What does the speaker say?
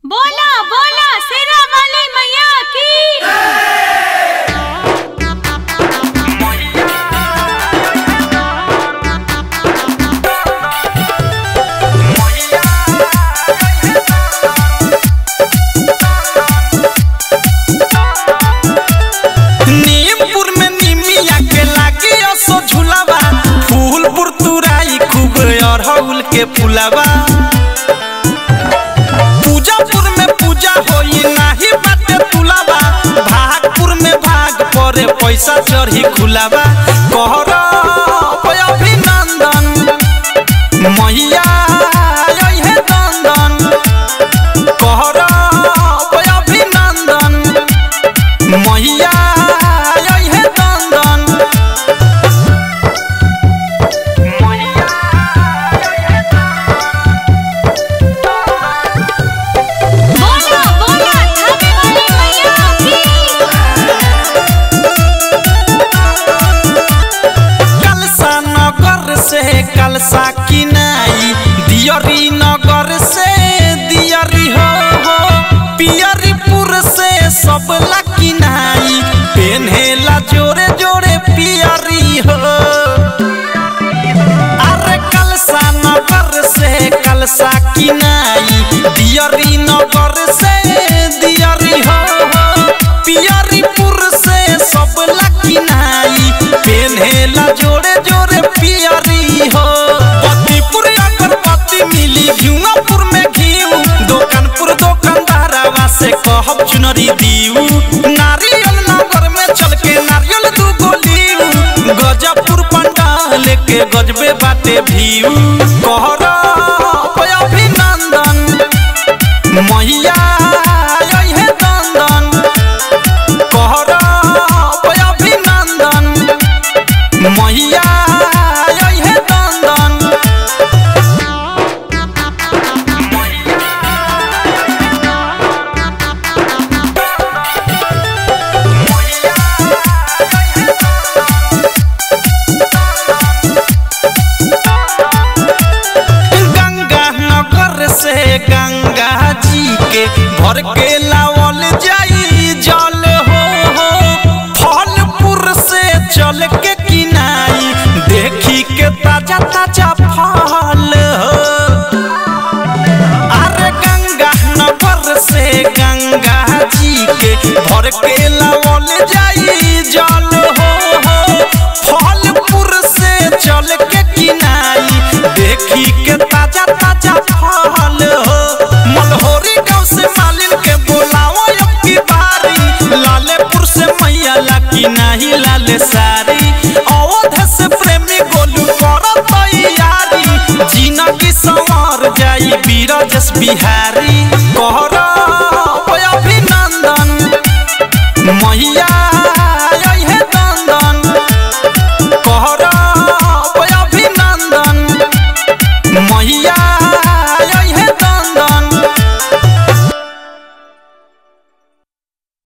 बोला बोला शेरा वाली मैया की। नीमपुर में निमिया के लागी असो झुलावा, फूलपुर तुराई खूब अरहुल के फुलावा। पूजापुर में पूजा होई नाही बाटे तुलावा, भागपुर में भाग परे पैसा चढ़ी खुलावा। कहरा अभिनंदन मैया अइहे दंदन, कहरा अभिनंदन मैया अइहे दंदन। बोला बोला थावे वाली मैया की। कलसा नगर से कलसा किनाई, दियरी नगर से दियरी हो, पियरीपुर से सब ला किनाई, पेन्हेला जोरे जोरे पियरी हो। अरे कलसा नगर से कलसा किनाई, दियरी नगर से दियरी हो, पियरीपुर से सब ला किनाई, पेन्हेला जोरे जोरे पियरी हो। पतिपुर अगरबत्ती मिली, घिउपुर में घिउ, दुकानपुर दुकानदारवा से कहब चुनरी दीऊ। नारियल नगर में चल के नारियल दूगो लीऊ, गजपुर पंडाल के गजबे बाटे भीऊ। कहरा अभिनंदन मैया अइहे दंदन, कहरा अभिनंदन मैया अइहे दंदन। गंगा नगर से गंगा जी के भर के लावल जाई जल हो, फलपुर से चल के किनाई, देखी के ताजा ताजा फल हो। अरे गंगा नगर से गंगा जी के भर के लावल जाई जल हो, फलपुर से चल के किनाई, देखी के ताजा ताजा फल हो। मलहोरी गांव से मालिन के बोलाओ अब की बारी, लालेपुर से मैया लाकी नहीं लाले सारी, अवध से प्रेमी गोलू कर तैयारी, जिंदगी संवर जाई बीरजस बिहारी। कहरा